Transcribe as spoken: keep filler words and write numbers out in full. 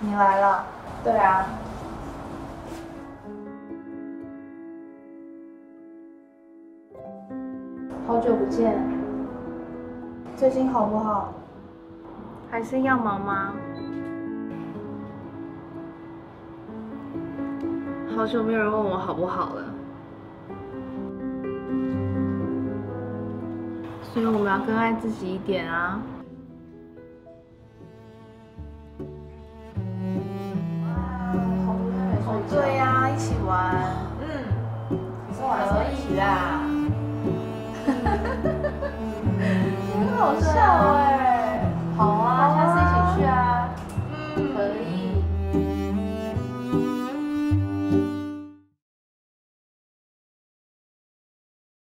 你来了？ 对啊，好久不见， 最近好不好？ 还是一样忙吗？好久没有人问我好不好了，所以我们要更爱自己一点啊。